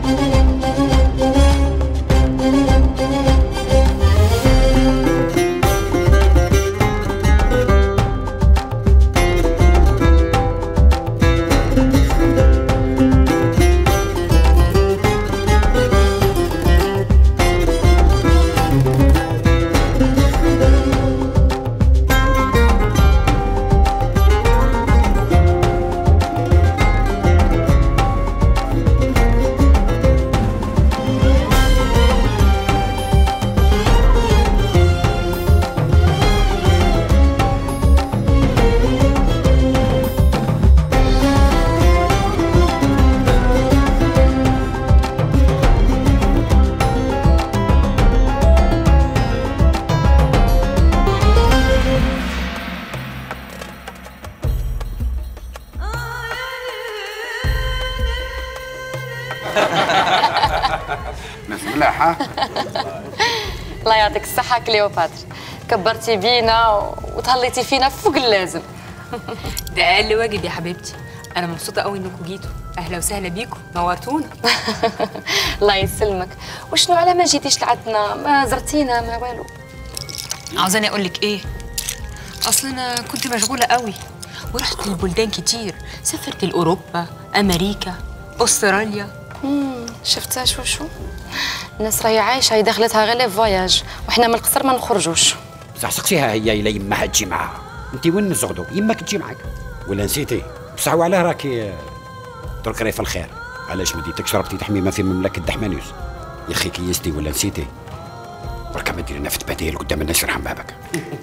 ناس ملاحة. الله يعطيك الصحة كليوباتر، كبرتي بينا وتهليتي فينا فوق اللازم. ده أقل واجب يا حبيبتي. أنا مبسوطة قوي إنكم جيتوا، أهلا وسهلا بيكم، نورتونا. الله يسلمك. وشنو على ما جيتيش لعندنا؟ ما زرتينا ما والو. عاوزاني أقول لك إيه؟ أصل أنا كنت مشغولة قوي ورحت لبلدان كتير، سافرت لأوروبا، أمريكا، أستراليا. شفتها شو الناس راهي عايشه، هي دخلتها غير لي فواياج وحنا من القصر ما نخرجوش. بصح سقسيها هي الا يماها تجي معاها. انت وين نزغدو؟ يماك تجي معاك ولا نسيتي؟ بصح وعلاه راكي درك راهي في الخير؟ علاش ما ديتكش شربتي تحميمه في مملكه دحمانيوس؟ يا اخي كيستي ولا نسيتي؟ بركا ما دير نفت بديل قدام الناس يرحم بابك.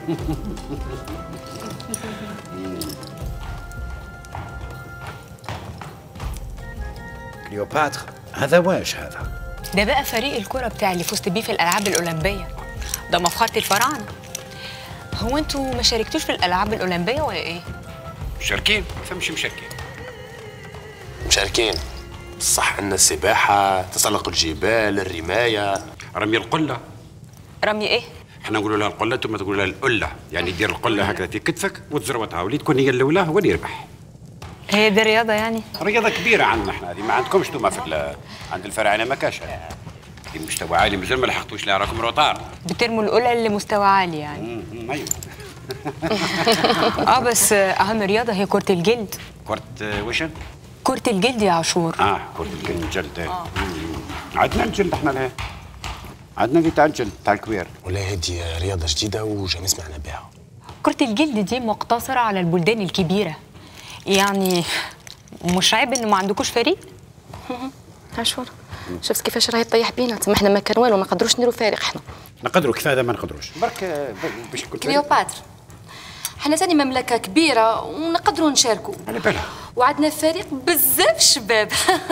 كليوباتر هذا واش هذا؟ ده بقى فريق الكرة بتاع اللي فزت بيه في الألعاب الأولمبية، ده مفخرة الفراعنة. هو انتوا ما شاركتوش في الألعاب الأولمبية ولا إيه؟ مشاركين؟ ما فهمش مشاركين. مشاركين صح، عندنا السباحة، تسلق الجبال، الرماية، رمي القلة. رمي إيه؟ احنا نقولوا لها القلة ثم تقولوا لها القلة، يعني دير القلة هكذا في كتفك وتزروتها ولي تكون هي الأولى هو اللي يربح. هي دي رياضة يعني؟ رياضة كبيرة عندنا احنا، هذه ما عندكمش انتوما في عند الفراعنة ما كاش. في مستوى عالي مازال ما لحقتوش لا راكم روطار. بترموا القلل لمستوى عالي يعني. ايوه. بس أهم رياضة هي كرة الجلد. كرة وشن؟ كرة الجلد يا عاشور. كرة الجلد. عندنا الجلد احنا لها. عندنا اللي تاع الجلد تاع الكوير. ولا هذه رياضة جديدة وجا سمعنا بها. كرة الجلد دي مقتصرة على البلدان الكبيرة، يعني مش عيب إنه ما عندكوش فريق؟ عاشور شفت كيفاش راهي تطيح بينا، تما احنا ما كان والو ما نقدروش نديروا فريق احنا. نقدروا كيف هذا ما نقدروش؟ برك باش نكون كليوباتر حنا ثاني مملكة كبيرة ونقدروا نشاركوا. على بالها. وعندنا فريق بزاف شباب.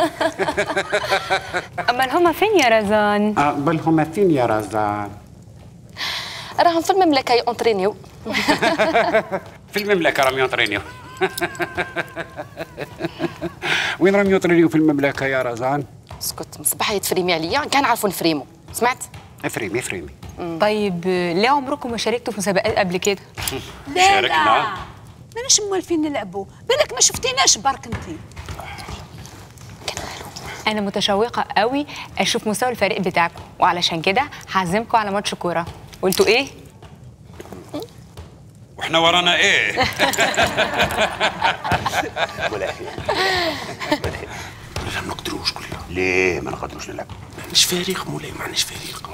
أما هما فين يا رزان؟ بل هما فين يا رزان؟ راهم في المملكة يونطرينيو. في المملكة راهم يونطرينيو. وين راهم يونطرينيو في المملكة يا رزان؟ اسكت مصباح يتفريمي عليا، كان عارفوا نفريمو، سمعت؟ افريمي. طيب ليه عمركم ما شاركتوا في مسابقات قبل كده؟ شاركنا. ماناش موالفين نلعبوا، بالك ما شفتيناش برك انتي. أنا متشوقة قوي أشوف مستوى الفريق بتاعكم، وعلشان كده هعزمكم على ماتش كورة. قلتوا إيه؟ واحنا ورانا ايه؟ ملاهي. لا ما نقدروش كلها. ليه ما نقدروش نلعب؟ مانيش فريق مولاي، مانيش فريق.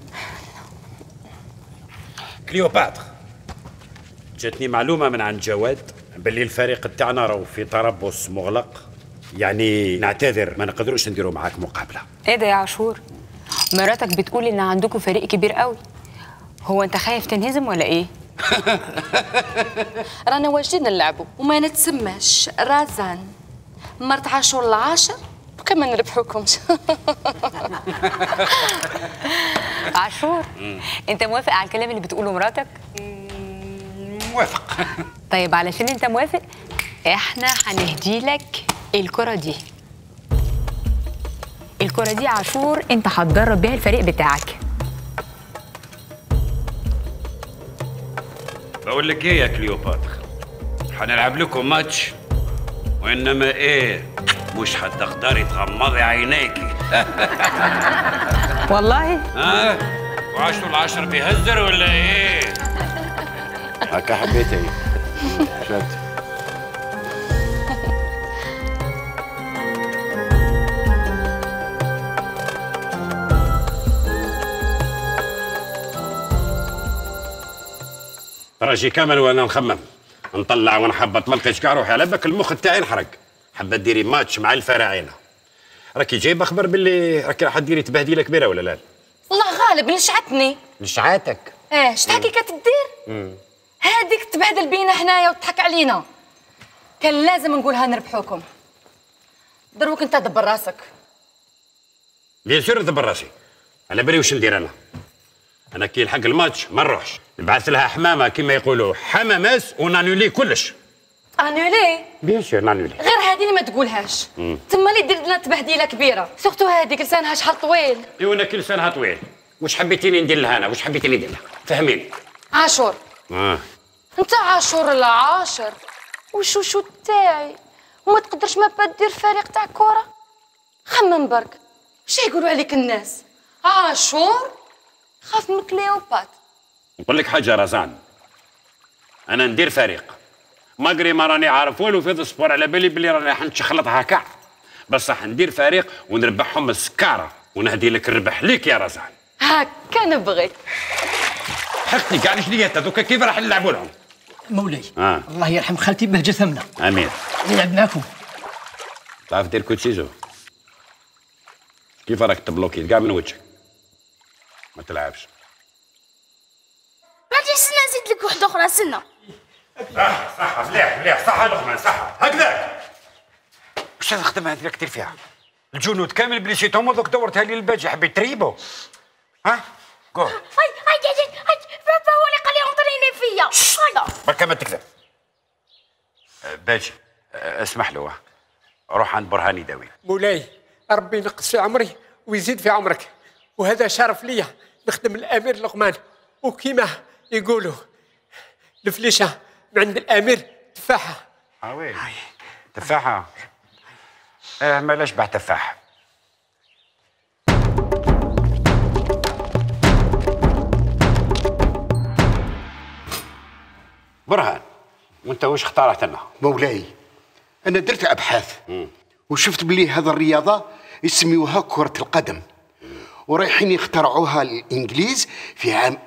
كليوباتر جاتني معلومة من عند جواد باللي الفريق تاعنا راهو في تربص مغلق، يعني نعتذر ما نقدروش نديروا معاك مقابلة. إيه ده يا عاشور؟ مراتك بتقول إن عندكم فريق كبير قوي، هو أنت خايف تنهزم ولا إيه؟ رانا واجدين نلعبوا وما نتسماش رازان مرت عاشور العاشر وكما نربحوكمش. عاشور انت موافق على الكلام اللي بتقوله مراتك؟ موافق. طيب علشان انت موافق احنا هنهدي لك الكرة دي. الكرة دي عاشور انت هتدرب بيها الفريق بتاعك. بقول لك ايه يا كليوباتر، هنلعب لكم ماتش وانما ايه مش هتقدري تغمضي عينيكي. والله وعشتوا العشر بيهزر ولا ايه؟ هكا حبيتي شفت. راجي كامل وانا نخمم نطلع ونحبط ما لقيتش كاع روحي على بالك المخ تاعي انحرق. حابه ديري ماتش مع الفراعنه. راكي جايبه خبر باللي راكي راح ديري تبهديله كبيره ولا لا؟ والله غالب نشعتني. نشعاتك؟ ايه شتحكي كتدير؟ هاديك تبهدل بينا حنايا وتضحك علينا. كان لازم نقولها نربحوكم. دروك انت دبر راسك. بيان سور ندبر راسي. على بالي واش ندير انا. انا كي يلحق الماتش ما نروحش، نبعث لها حمامه كما يقولوا حماماس ونانولي كلش. انولي؟ بيان سور نانولي. غير هذه اللي ما تقولهاش. تما اللي دير لنا تبهديله كبيره، سورتو هذيك لسانها شحال طويل. ايوا انا كي لسانها طويل. واش حبيتيني ندير لها انا؟ واش حبيتيني ندير لها؟ فهميني. عاشور. انت عاشور العاشر وشوشو تاعي وما تقدرش ما دير فريق تاع كره. خمم برك واش يقولوا عليك الناس؟ عاشور خاف من كليوبات. نقول لك حاجه رزان، انا ندير فريق ماغري ما راني عارف والو في هذا السبور، على بالي بلي راني راح نشخلطها كاع، بصح ندير فريق ونربحهم السكاره ونهدي لك الربح ليك يا رزان. هكا نبغي. حقتني كاع الجديات هذوك كيف راح نلعبوا لهم؟ مولاي الله يرحم خالتي بهجة ثمنة. امين. نلعب معاكم. تعرف دير كوتشيزو كيف راك تبلوكي كاع من وجهك ما تلعبش. ما عنديش سنة نزيد لك وحدة أخرى سنة. صح مليح مليح صح لقمان صح هكذاك. واش هذا الخدمه هذه كثير فيها؟ الجنود كامل بلي شيتهم وذوك دورتها لي الباجي حبيت تريبو. ها؟ قول. هاي بابا هو اللي قال لي انطريني فيا. بركا ما تكذب. باجي اسمح له روح عند برهاني داوي. مولاي ربي ينقص في عمري ويزيد في عمرك، وهذا شرف ليا نخدم الامير لقمان، وكيما يقولوا الفليشه من عند الامير تفاحه. وي تفاحه. ما نشبع تفاح. برهان وانت واش اخترعت لنا؟ مولاي انا درت ابحاث وشفت بلي هذا الرياضه يسميوها كره القدم، ورايحين يخترعوها الانجليز في عام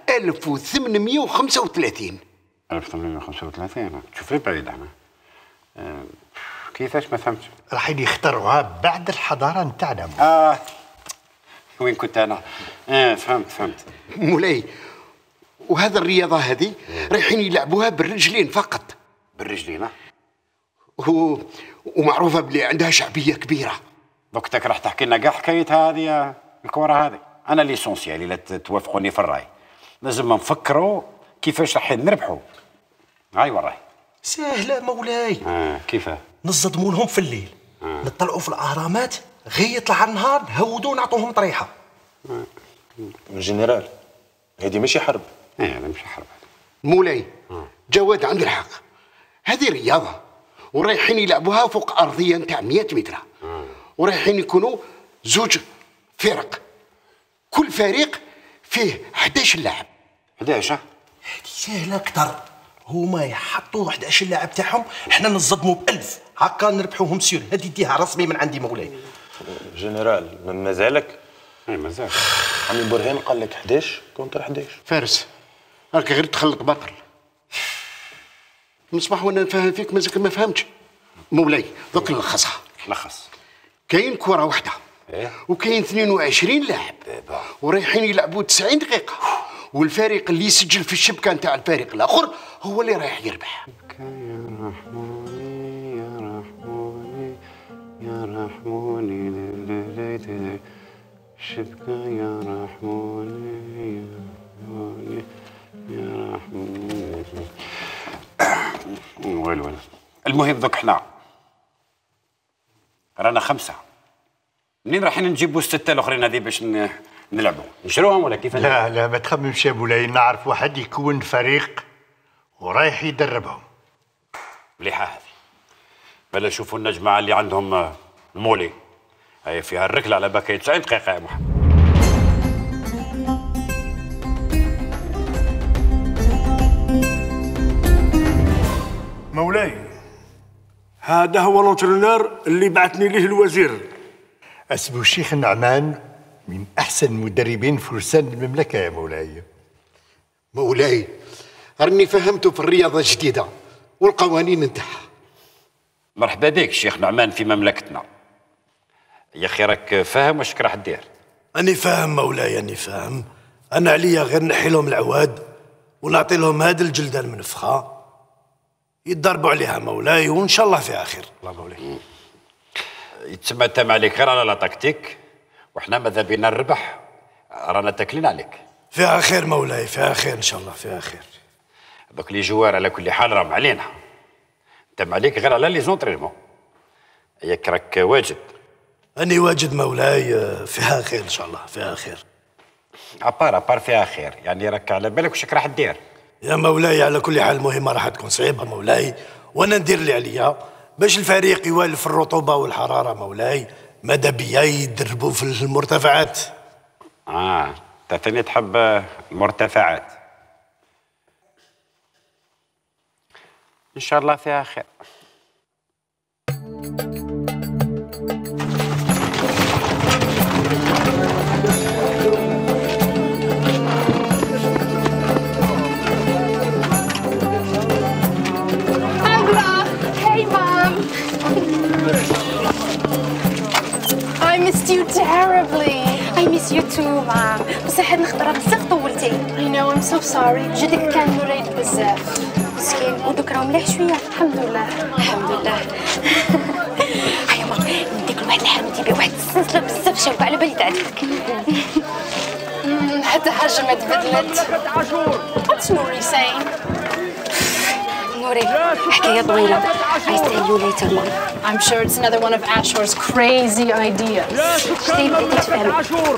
1835. 1835 تشوف لي بعيد احنا. كيفاش ما فهمتش؟ رايحين يخترعوها بعد الحضاره نتاعنا. وين كنت انا؟ فهمت. مولاي وهذا الرياضه هذه رايحين يلعبوها بالرجلين فقط. بالرجلين؟ ومعروفه بلي عندها شعبيه كبيره. دوك راح تحكي لنا كاع حكايتها هذه الكره هذه. انا ليسونسيال الا توافقوني في الراي لازم نفكروا كيفاش راح نربحوا. هاي وراي سهله مولاي. كيفاه؟ نصدموا لهم في الليل نطلعوا في الاهرامات، غير يطلع النهار نهودوا ونعطوهم طريحه. جنرال هذه ماشي حرب. هذا ماشي حرب. مولاي جواد عنده الحق، هذه رياضه ورايحين يلعبوها فوق ارضيه نتاع 100 متر، ورايحين يكونوا زوج فرق، كل فريق فيه 11 لاعب. 11؟ هذه سهله اكثر، هما يحطوا 11 لاعب تاعهم، احنا نصدموا ب1000 هكا نربحوهم سير. هذه ديها رسمي من عندي مولاي. جنرال مازالك؟ اي مازال. عمي برهان قال لك 11 كونتر 11. فارس راك غير تخلط باطل. مصباح وانا نفهم فيك مازالك ما فهمتش. مولاي دوك نلخصها. لخص. كاين كره واحده وكاين 22 لاعب ورايحين يلعبوا 90 دقيقه، والفريق اللي يسجل في الشبكه نتاع الفريق الاخر هو اللي رايح يربح. يا رحموني شبكه يا رحموني يا رحموني. ويل المهم دوك حنا رانا 5. منين رايحين نجيبوا ال6 الاخرين هذه باش نلعبوا؟ نشروهم ولا كيف؟ لا ما تخممش يا مولاي، نعرف واحد يكون فريق ورايح يدربهم. مليحه هذه. بلا شوفوا لنا جماعه اللي عندهم المولي هي فيها الركله على باكيه 90 دقيقه يا محمد. مولاي هذا هو لونترونور اللي بعثني ليه الوزير. اسمه الشيخ النعمان من احسن المدربين فرسان المملكه يا مولاي. مولاي راني فهمته في الرياضه الجديده والقوانين نتاعها. مرحبا بك الشيخ نعمان في مملكتنا. يا اخي راك فاهم واش راح دير؟ أني فاهم مولاي، أني فاهم. أنا عليا غير نحي لهم العواد ونعطي لهم هذه الجلدة المنفخة يتدربوا عليها مولاي، وإن شاء الله فيها خير. الله مولاي. يتسمى تم عليك غير على لا تكتيك، وحنا ماذا بينا الربح، رانا تاكلين عليك. فيها خير مولاي، فيها خير إن شاء الله، فيها خير. دوك لي جوار على كل حال راهم علينا. تم عليك غير على لي زونترينمون. ياك راك واجد. أني واجد مولاي، فيها خير إن شاء الله، فيها خير. أبار فيها خير، يعني راك على بالك واش راح دير؟ يا مولاي على كل حال المهمة راح تكون صعيبة مولاي، وأنا ندير اللي عليا باش الفريق يوالف الرطوبة والحرارة مولاي، ماذا بيا يدربوا في المرتفعات. أنت ثاني تحب المرتفعات. إن شاء الله فيها خير. I missed you terribly. I miss you too, Mom. بصح هاد الخطرة بزاف طولتي. I know, I'm so sorry. جدك كان مريض بزاف. مسكين، ودوك راهو مليح شوية. الحمد لله. الحمد لله. هيا ماما، نديك لواحد الحانوت يبيع واحد السلسلة بزاف شابة على بالي تعجبك. حتى حاجة ما تبدلت. What's Nuri saying? نوري حكاية طويلة. I tell you later, Mom. I'm sure it's another one of Ashur's crazy ideas. شتي بديتي تفهمي.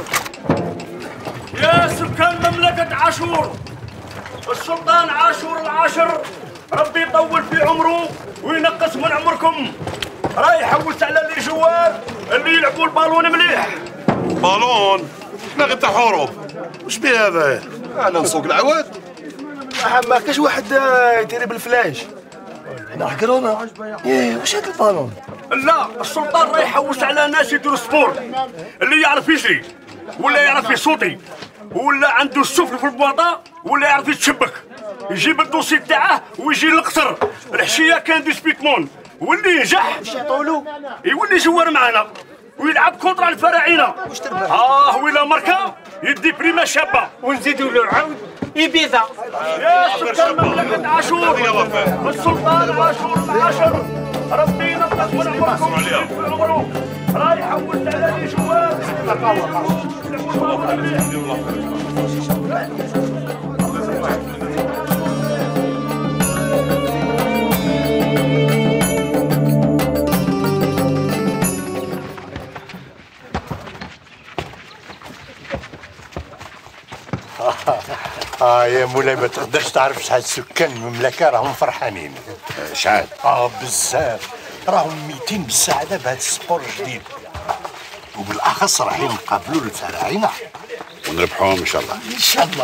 يا سكان مملكة عاشور، السلطان عاشور العاشر ربي يطول في عمره وينقص من عمركم، راه يحوس على لي جوار اللي يلعبوا البالون مليح. بالون؟ احنا غير تاع حروب، واش بيه هذا؟ انا نسوق العواد. ما كاش واحد يدير بالفلاش. نحكرونا. واش هاد البالون؟ لا، السلطان راه يحوس على ناس يديروا سبور، اللي يعرف يجري ولا يعرف يصوتي ولا عنده السفل في البواطه ولا يعرف يتشبك، يجيب الدوسي تاعه ويجي للقصر الحشيه كان ديسبيتمون، واللي ينجح يولي جوار معنا ويلعب كونترا الفراعنه. ولا ماركا يدي بريمه شابه ونزيدوا له عاود إبيزا. يا سكان مملكة عاشور، السلطان عاشور العاشر ربي ينقص من عمركم في عمره، راه يحوس على لي جوار. يا مولاي ما تقدرش تعرف شحال سكان المملكه راهم فرحانين. شحال؟ بزاف، راهم 200 بالسعاده بهذا السبور الجديد، وبالاخص رايحين نقابلوا الفراعنه ونربحوهم ان شاء الله. ان شاء الله.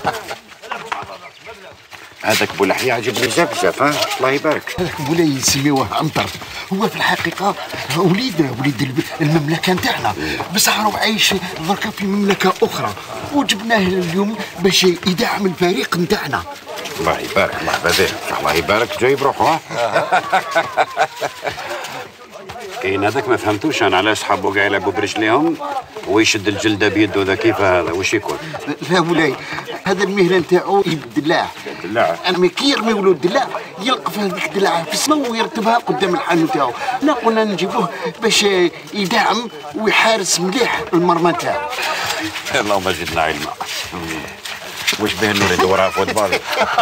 هذاك بولحية عجبني بزاف الله يبارك. هذاك مولاي يسميوه عنتر، هو في الحقيقه وليد المملكه نتاعنا، بصح راهو عايش دركا في مملكه اخرى، وجبناه اليوم باش يدعم الفريق نتاعنا. الله يبارك، الله يبارك، الله يبارك، جاي بروحه. كاين هذاك ما فهمتوش انا علاش حبوا كاع يلعبوا برجليهم ويشد الجلده بيده، ذا كيف هذا واش يكون؟ لا مولاي، هذا المهنه نتاعو الدلاع. انا كي يرميو له الدلاع يلقف هذيك الدلاعه في السما ويرتبها قدام الحانوت تاعو. لا قلنا نجيبوه باش يدعم ويحارس مليح المرمى تاعو. اللهم زدنا علما. واش به نوري دورها فوتبال؟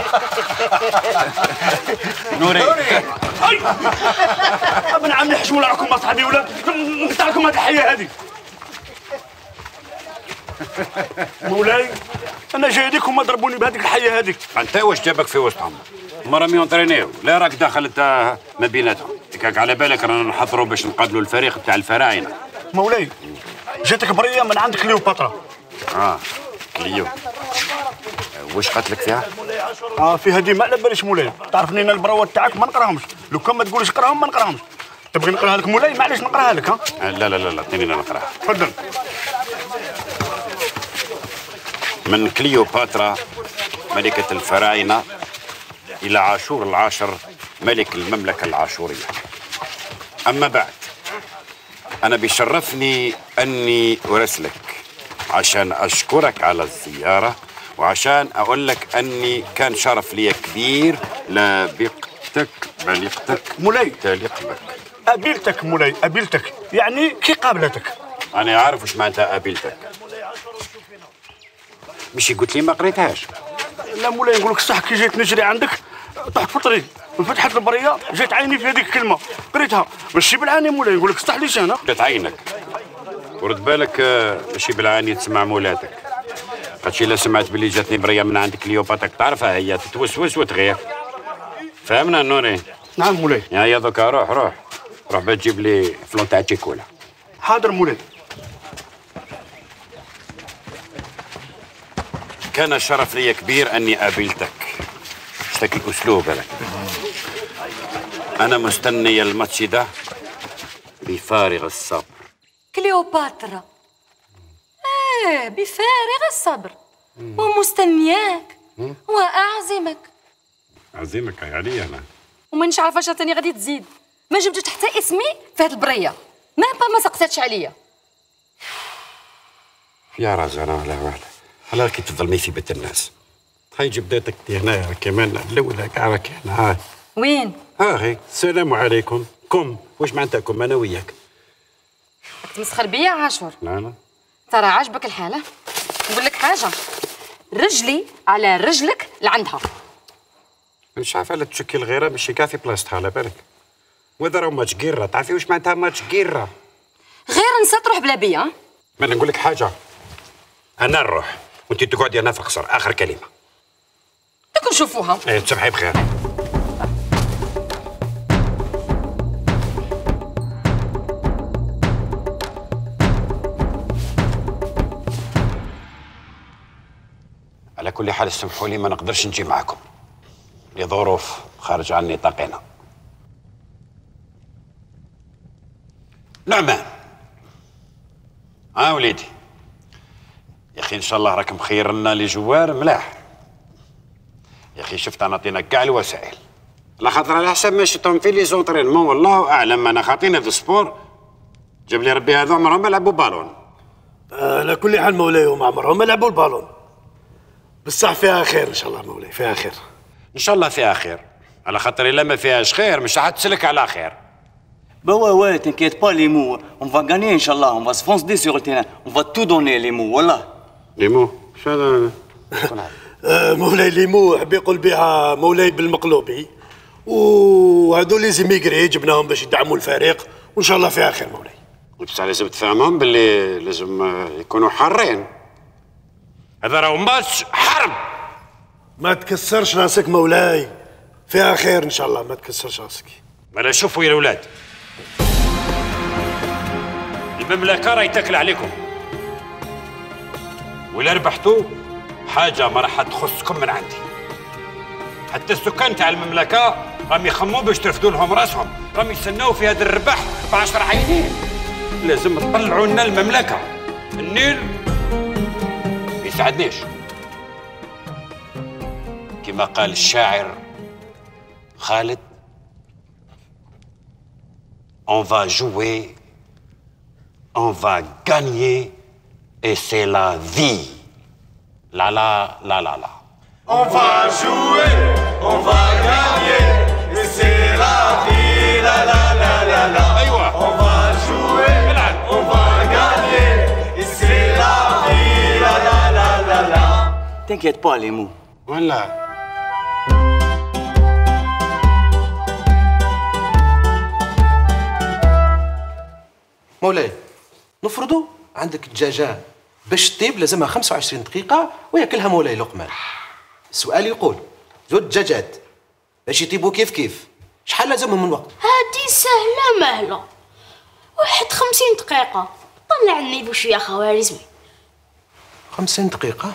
نوري من عم نحشموا لكم اصحابي ولا نقطع لكم هذه الحياه هذه. مولاي انا جاي ليك هما ضربوني بهذيك الحيه هذيك. انت واش جابك في وسطهم؟ هما راهم يونطرينيو، لا راك داخل انت ما بيناتهم، تكاك على بالك رانا نحضروا باش نقابلوا الفريق بتاع الفراعنه. مولاي جاتك بريه من عند كليوباترا. كليو واش قالت لك فيها؟ فيها ديما على باليش مولاي، تعرفني انا البراوات تاعك ما نقراهمش، لو كان ما تقولش اقراهم ما نقراهمش. تبغي نقراها لك مولاي؟ معليش نقراها لك. لا لا لا اعطيني انا نقراها. تفضل. من كليوباترا ملكة الفراعنة إلى عاشور العاشر ملك المملكة العاشورية. أما بعد أنا بيشرفني أني أرسلك عشان أشكرك على الزيارة، وعشان أقول لك أني كان شرف لي كبير لبقتك مولاي تليق بك. قابلتك مولاي، قابلتك يعني كي قابلتك. أنا عارف وش معناتها قابلتك، مش قلت لي ما قريتهاش. لا مولاي نقول لك صح، كي جيت نجري عندك طحت في الطريق، فتحت البريه جات عيني في هذيك الكلمه قريتها، ماشي بالعاني مولاي نقول لك صح ليش انا. جات عينك ورد بالك، ماشي بالعاني تسمع مولاتك، خاطش الا سمعت باللي جاتني بريه من عندك كليوباترا تعرفها هي تتوسوس وتغير. فهمنا نوري؟ نعم مولاي. يا دوكا روح باه تجيب لي فلون تاع تشيكولا. حاضر مولاي. كان شرف لي كبير اني قابلتك. اشتكي اسلوب لك. انا مستني الماتش ده بفارغ الصبر. كليوباترا بفارغ الصبر ومستنياك واعزمك. اعزمك يعني انا ومانيش عارفه اش تاني غادي تزيد، ما جبتش حتى اسمي في هاد البريه، ما سقساتش عليا. يا رجل على كي تظلمي في بيت الناس. هاي جبداتك هنا كمان الاولى كاع راك هنا. وين؟ هاي السلام عليكم. كم واش معناتكم انا وياك؟ تمسخر بيا عاشور؟ لا ترى عاجبك الحاله؟ نقول لك حاجه، رجلي على رجلك لعندها. مش عارفه لا تشكي الغيره ماشي كافي بلاصتها على بالك. واذا راهو ماتش كيرا تعرفي واش معناتها ماتش كيرا؟ غير نسى تروح بلا بيا. ما نقول لك حاجه، انا نروح وانت تقعدي انا في القصر. اخر كلمه. دوك نشوفوها. تصبحي بخير. على كل حال اسمحوا لي ما نقدرش نجي معكم لظروف خارج عن نطاقنا. نعمان وليدي يا اخي ان شاء الله راك مخير لنا لي جوار ملاح يا اخي. شفت انا عطينا كاع الوسائل على خاطر على حسب ما شفتهم في لي زونطرينمون والله اعلم. انا خاطينا في السبور جاب لي ربي هذو عمرهم ما لعبوا بالون. على كل حال مولاي هما عمرهم ما لعبوا البالون، بصح فيها خير ان شاء الله مولاي، فيها خير ان شاء الله. فيها خير على خاطر الا ما فيهاش خير مش حتسلك على خير. Bah ouais, t'inquiète pas les mots, on va gagner Inch'Allah, on va se foncer sur le terrain, on va tout donner les mots, voilà. Les mots شو هذا؟ مولاي لي مو حب يقول بها مولاي بالمقلوبي، وهذو لي زيميغري جبناهم باش يدعموا الفريق وان شاء الله فيها خير مولاي. بصح لازم تفهمهم باللي لازم يكونوا حارين. هذا راهو ماتش حرب. ما تكسرش راسك مولاي، فيها خير ان شاء الله، ما تكسرش راسك. ولا شوفوا يا الاولاد، المملكه راهي تاكل عليكم، ولا ربحتوا حاجه ما راح تخصكم من عندي. حتى السكان تاع المملكه راهم يخموا باش ترفدوا لهم راسهم، راهم يستناو في هذا الربح ب10 عينين. لازم تطلعوا لنا المملكه. النيل ما يساعدنيش كما قال الشاعر خالد: on va jouer, on va gagner et c'est la vie. La la la la la. On va jouer, on va gagner et c'est la vie. La la la la la. On va jouer, on va gagner et c'est la vie. La la la la la. T'inquiète pas les mots. Voilà. مولاي نفرضوا عندك دجاجان باش تطيب لازمها 25 دقيقة وياكلها مولاي لقمان. السؤال يقول زوج دجاجات باش يطيبوا كيف كيف شحال لازمهم من وقت؟ هادي سهلة مهلة، واحد 50 دقيقة. طلع النيبو شوية خوارزمي. 50 دقيقة؟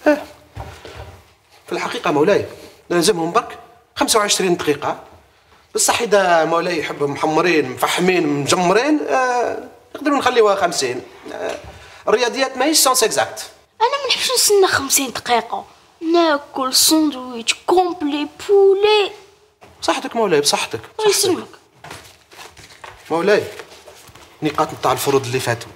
في الحقيقة مولاي لازمهم برك 25 دقيقة. بصح إذا مولاي يحب محمرين مفحمين مجمرين نقدروا نخليوها 50. الرياضيات ماهيش سونس اكزاكت. أنا ما نحبش نستنى 50 دقيقة، ناكل ساندويتش كومبلي بولي. بصحتك مولاي بصحتك. الله يسلمك. مولاي نقاط نتاع الفروض اللي فاتوا.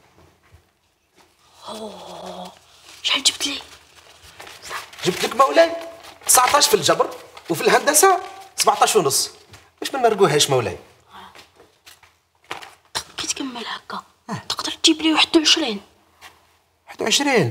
شحال جبت لي؟ جبت لك مولاي 19 في الجبر وفي الهندسة 17 ونص. باش ما نرقوهاش مولاي. كي تكمل هكا تقدر تجيب لي 21. 21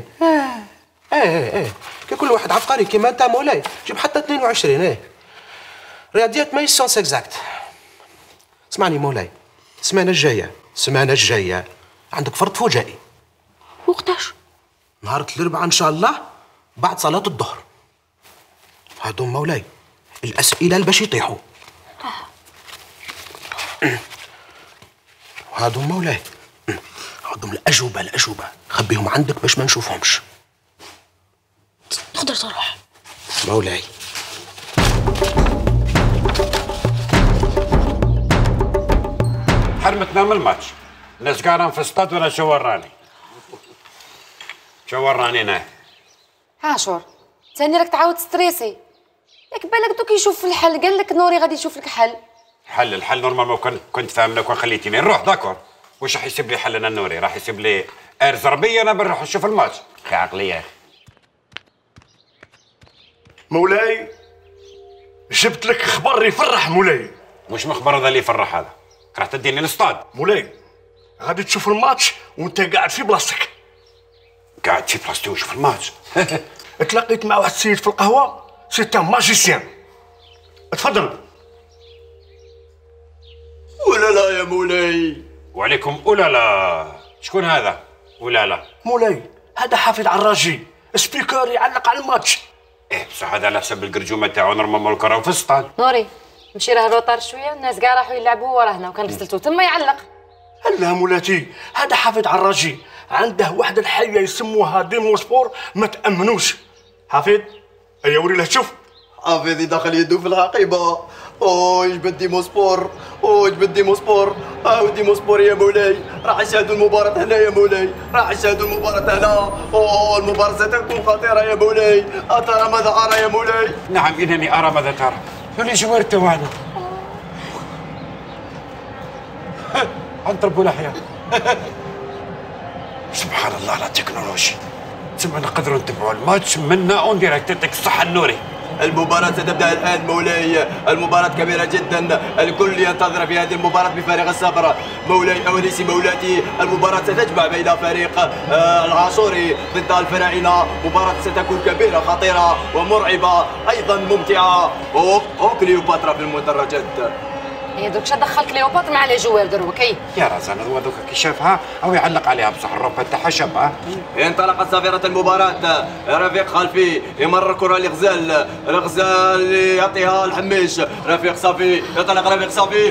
كي كل واحد عبقري كيما انت مولاي جيب حتى 22. رياضيات ماهيش سونس اكزاكت. اسمعني مولاي، السمانة الجاية عندك فرض فجائي. وقتاش؟ نهار الأربعاء إن شاء الله بعد صلاة الظهر. هادو مولاي الأسئلة اللي باش يطيحوا. هادو مولاي هادو الأجوبة خبيهم عندك باش ما نشوفهمش. تقدر تروح مولاي. حرمتنا من الماتش. الناس قاعدين في الاستاد وانا شو وراني انا. عاشور ثاني راك تعاود ستريسي. ياك بالك دوك يشوف الحل، قال لك نوري غادي يشوف لك حل. الحل نورمالمون كنت فاهمنا كون خليتيني نروح داكور. واش راح يسيب لي حل انا النوري؟ راح يسيب لي زربيه انا بنروح نشوف الماتش. اخي عقليه يا اخي. مولاي جبت لك خبر يفرح مولاي. مش مخبر هذا اللي يفرح هذا. راح تديني الاستاد مولاي. غادي تشوف الماتش وانت قاعد في بلاصتك. قاعد في بلاصتي ونشوف الماتش. تلاقيت مع واحد السيد في القهوه سيت ماجيسيان. تفضل. ولا لا يا مولاي. وعليكم ولا لا. شكون هذا؟ ولا لا مولاي هذا حافظ عراجي سبيكر يعلق على الماتش. بصح هذا على حسب القرجومه تاعو نورمالمون الكره في السطاد. نوري نمشي راه روطار شويه، الناس كاع راحوا يلعبوا وراهنا وكان غسلتو تما يعلق. هلا مولاتي هذا حافظ عراجي عنده واحد الحيه يسموها ديمو سبور ما تامنوش. حافظ ايا وري له شوف. حافظ دخل يدو في الحقيبه. يجبد ديمو سبور يجبد ديمو سبور. ديمو سبور يا مولاي راح يشاهدوا المباراة هنا يا مولاي، راح يشاهدوا المباراة هنا. المباراة ستكون خطيرة يا مولاي. أترى ماذا أرى يا مولاي؟ نعم إنني أرى ماذا ترى. شنو جوارت وانا انطربوا لحية. سبحان الله على التكنولوجيا. ثم نقدروا نتبعوا الماتش منا اون ديريكت. يعطيك الصحة النوري. المباراة ستبدأ الآن مولاي. المباراة كبيرة جدا، الكل ينتظر في هذه المباراة بفارغ الصبر. مولاي أونسي مولاتي، المباراة ستجمع بين فريق العاشوري ضد الفراعنة. مباراة ستكون كبيرة خطيرة ومرعبة أيضا ممتعة. كليوباترا في المدرجات. يا دوك شا دخل كليوباترا مع لي جوار دروك. يا رزان هو دوك كي شافها او يعلق عليها بصح الروبه تاعها شابه. انطلقت صافرة المباراة. رفيق خلفي يمر الكرة لغزال، الغزال يعطيها الحميش. رفيق صافي ينطلق رفيق صافي.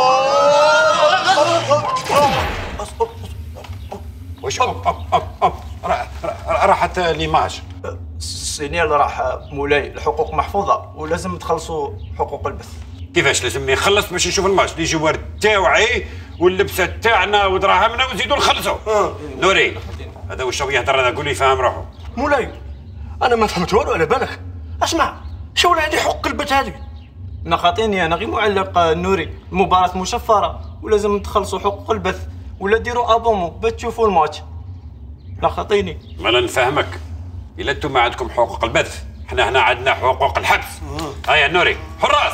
واش راحت ليماج. السينيال راح مولاي. الحقوق محفوظة ولازم تخلصوا حقوق البث. كيفاش لازمني نخلص باش نشوف الماتش؟ لي جوار تاوعي واللبسه تاعنا ودراهمنا ونزيدوا نخلصوا. نوري هذا واش يهضر هذا؟ قول لي فاهم روحه. مولاي انا ما فهمت والو على بالك. اسمع شو ولا عندي حق البت هذه. انا خاطيني انا غير معلق نوري. المباراة مشفرة ولازم تخلصوا حقوق البث ولا ديروا ابومو باش تشوفوا الماتش. لا خاطيني. ما نفهمك. الا انتم ما عندكم حقوق البث حنا هنا عندنا حقوق الحبس. هيا نوري حراس.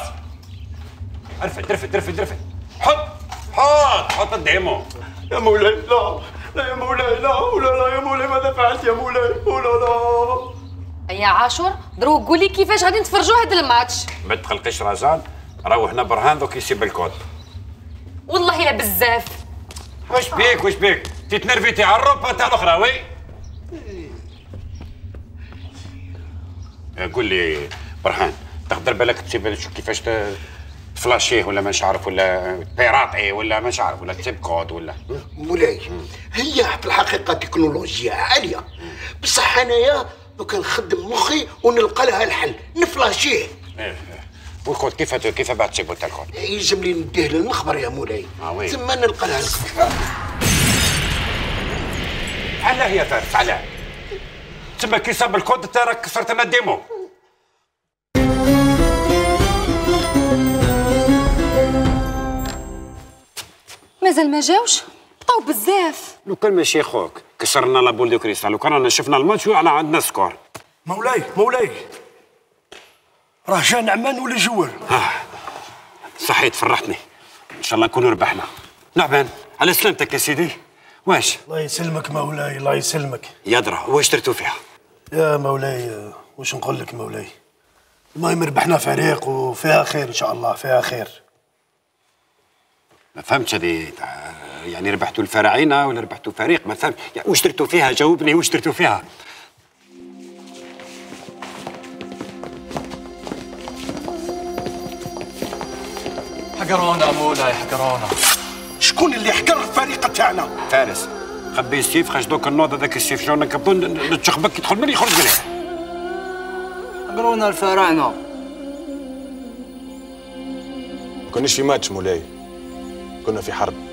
رفد حط الديمو. يا مولاي لا يا مولاي لا يا مولاي ماذا فعلت يا مولاي؟ لا يا عاشور دروك قولي كيفاش غادي نتفرجوا هذا الماتش. ما تقلقيش رزان، راهو هنا برهان دوك يسيب الكود. والله لا بزاف. واش بيك تتنرفيتي على الروبا تاع الاخرى؟ وي قول لي برهان، تقدر بالك تسيب كيفاش تفلاشيه ولا مش عارف، ولا بيراطي ولا مش عارف، ولا تسيب كود ولا؟ مولاي هي في الحقيقه تكنولوجيا عاليه، بصح انايا دوك نخدم مخي ونلقى لها الحل، نفلاشيه. والكود كيف بعد تسيبو انت الكود؟ يلزم لي نديه للمخبر يا مولاي، ثم نلقى لها علاه يا فارس علاه؟ تما كي صاب الكود انت راك كسرت لنا الديمو. مازال ما جاوش؟ بطاو بزاف. لو كان ماشي خوك كسرنا لا بول دو كريستال، لو كان رانا شفنا الماتش وعلى عندنا سكور. مولاي راه جا نعمان ولا جوار؟ صحيت فرحتني، ان شاء الله نكونوا ربحنا. نعمان على سلامتك يا سيدي. واش؟ الله يسلمك مولاي، الله يسلمك. يا درا واش درتوا فيها؟ يا مولاي واش نقول لك مولاي، المهم ربحنا فريق وفيها خير ان شاء الله، فيها خير. ما فهمتش هذه، يعني ربحتوا الفراعنه ولا ربحتوا فريق؟ ما فهمت يعني واش درتوا فيها، جاوبني واش درتوا فيها؟ حقرونا مولاي حقرونا. شكون اللي حقر الفريق تاعنا؟ فارس خبي السيف، خاش دوك النوض هذاك السيف جونا كابون نتشخبك، يدخل من يخرج منه. حقرونا الفراعنه. ما كناش في ماتش مولاي، كنا في حرب.